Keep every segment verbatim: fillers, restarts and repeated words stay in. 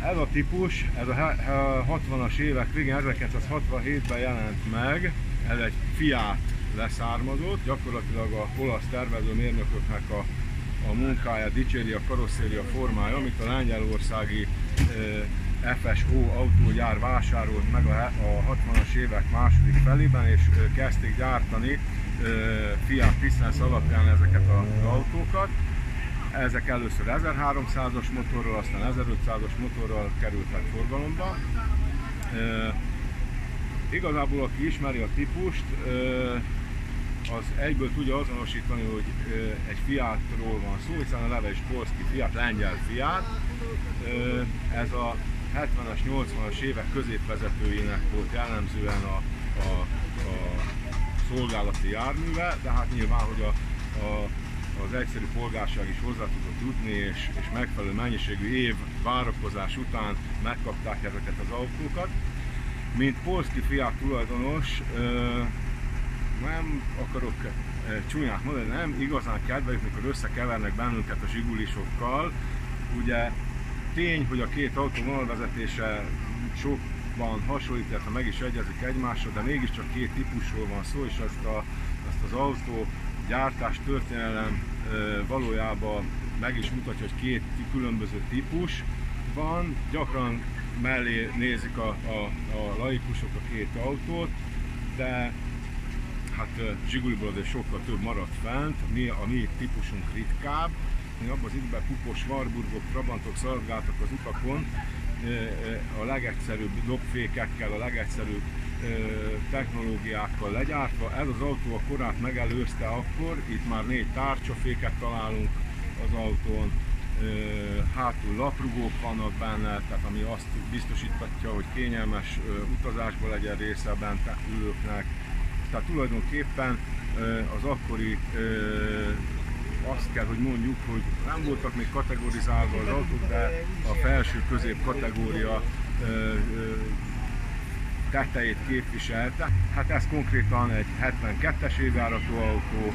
Ez a típus, ez a hatvanas évek végén, ezerkilencszázhatvanhétben jelent meg, ez egy Fiat leszármazott, gyakorlatilag a olasz tervezőmérnököknek a, a munkája dicséri a karosszéria formája, amit a lengyelországi e, ef es o autógyár vásárolt meg a, a hatvanas évek második felében, és e, kezdték gyártani e, Fiat licensz alapján ezeket az autókat. Ezek először ezerháromszázas motorral, aztán ezerötszázas motorral kerültek forgalomba. E, igazából aki ismeri a típust, e, az egyből tudja azonosítani, hogy e, egy Fiatról van szó, hiszen a neve is Polski Fiat, lengyel Fiat. E, ez a hetvenes, nyolcvanas évek középvezetőinek volt jellemzően a, a, a szolgálati járműve, de hát nyilván, hogy a, a az egyszerű polgárság is hozzá tudott jutni, és, és megfelelő mennyiségű év várakozás után megkapták ezeket az autókat. Mint Polski Fiat tulajdonos, nem akarok csúnyát mondani, nem igazán kedveljük, mikor összekevernek bennünket a zsigulisokkal. Ugye tény, hogy a két autó vonalvezetése sokban hasonlít, illetve meg is egyezik egymásra, de mégiscsak két típusról van szó, és ezt, a, ezt az autó gyártás történelem valójában meg is mutatja, hogy két különböző típus van. Gyakran mellé nézik a, a, a laikusok a két autót, de hát Zsiguliból azért sokkal több maradt fent, mi, a mi típusunk ritkább. Mi abban az időben pupos Warburgok, Trabantok szaladgáltak az utakon, a legegyszerűbb dobfékekkel, a legegyszerűbb technológiákkal legyártva. Ez az autó a korát megelőzte akkor, itt már négy tárcsaféket találunk az autón, hátul laprugók vannak benne, tehát ami azt biztosítatja, hogy kényelmes utazásba legyen része a bent ülőknek. Tehát tulajdonképpen az akkori, azt kell, hogy mondjuk, hogy nem voltak még kategorizálva az autók, de a felső közép kategória tetejét képviselte. Hát ez konkrétan egy hetvenkettes évjáratú autó,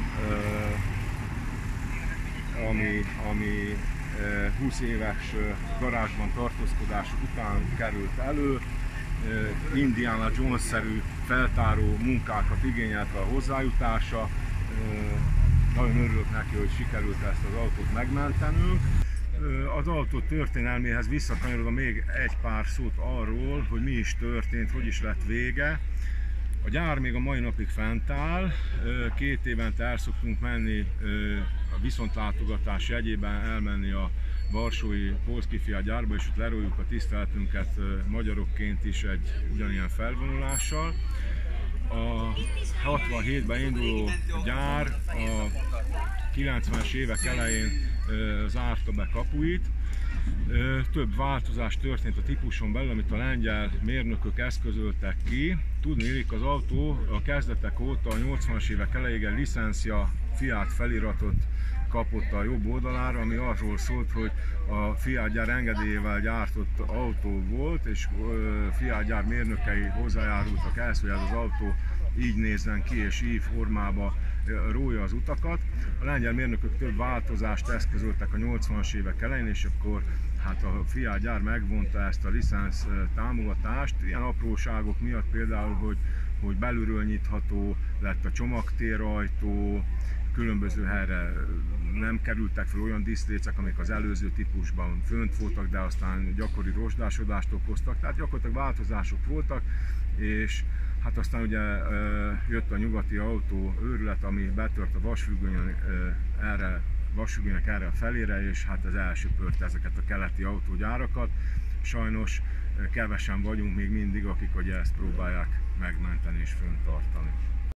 ami, ami húsz éves garázsban tartózkodás után került elő. Indiana Jones-szerű feltáró munkákat igényelte a hozzájutása. Nagyon örülök neki, hogy sikerült ezt az autót megmentenünk. Az autó történelméhez visszakanyarodva még egy pár szót arról, hogy mi is történt, hogy is lett vége. A gyár még a mai napig fent áll, két évente el szoktunk menni a viszontlátogatás jegyében elmenni a varsói Polski Fiat gyárba, és ott leróljuk a tiszteletünket magyarokként is egy ugyanilyen felvonulással. A hatvanhétben induló gyár a kilencvenes évek elején zárta be kapuit. Több változás történt a típuson belül, amit a lengyel mérnökök eszközöltek ki. Tudniillik, az autó a kezdetek óta a nyolcvanas évek elejéig licencia Fiat feliratot kapott a jobb oldalára, ami arról szólt, hogy a Fiat gyár engedélyével gyártott autó volt, és Fiat gyár mérnökei hozzájárultak ehhez, hogy ez az autó így nézzen ki, és így formába rója az utakat. A lengyel mérnökök több változást eszközöltek a nyolcvanas évek elején, és akkor hát a Fiat gyár megvonta ezt a licensz támogatást. Ilyen apróságok miatt például, hogy, hogy belülről nyitható lett a csomagtérajtó, különböző helyre nem kerültek fel olyan disztrécek, amik az előző típusban fönt voltak, de aztán gyakori rozsdásodást okoztak, tehát gyakorlatilag változások voltak, és hát aztán ugye jött a nyugati autó őrület, ami betört a vasfüggönyön erre, vasfüggönynek erre a felére, és hát ez elsöpörte ezeket a keleti autógyárakat. Sajnos kevesen vagyunk még mindig, akik ugye ezt próbálják megmenteni és föntartani.